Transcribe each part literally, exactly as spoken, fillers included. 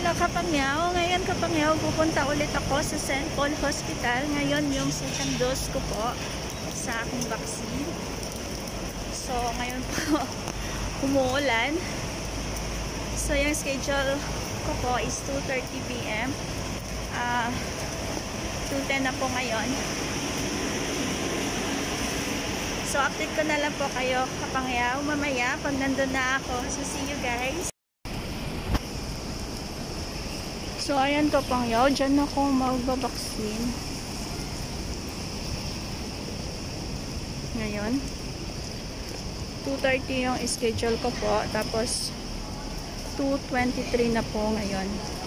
Hello Kapangyaw, ngayon Kapangyaw pupunta ulit ako sa Saint Paul Hospital. Ngayon yung second dose ko po sa aking vaccine. So ngayon po umuulan. So yung schedule ko po is two thirty p m uh, two ten na po ngayon. So update ko na lang po kayo Kapangyaw mamaya pag nandun na ako. So see you guys. So, ayan Kapangyaw, dyan ako magbabaksin. Ngayon. two thirty yung schedule ko po. Tapos, two twenty-three na po ngayon.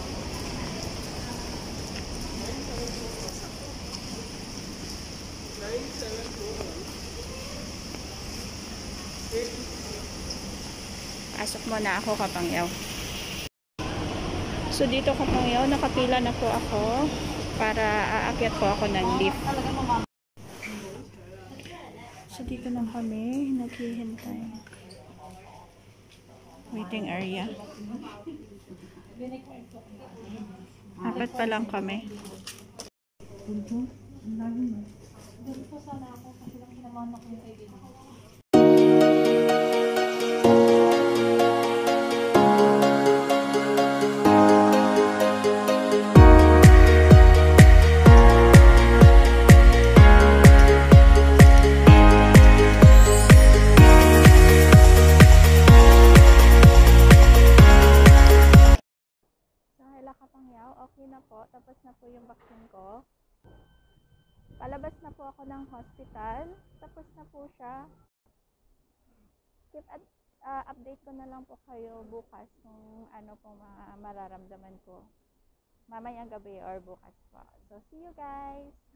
Pasok muna ako Kapangyaw. So dito Kapangyaw, nakapila na po ako para aakyat po ako ng lift. So dito na kami, naghihintay. Waiting area. Apat pa lang kami. Dito sana ako kasi lang kinamanak yung kaibigan ko. Kapangyaw, okay na po. Tapos na po yung vaccine ko. Palabas na po ako ng hospital. Tapos na po siya. Keep at, uh, update ko na lang po kayo bukas kung ano po ma mararamdaman ko. Mamayang gabi or bukas po. So, see you guys!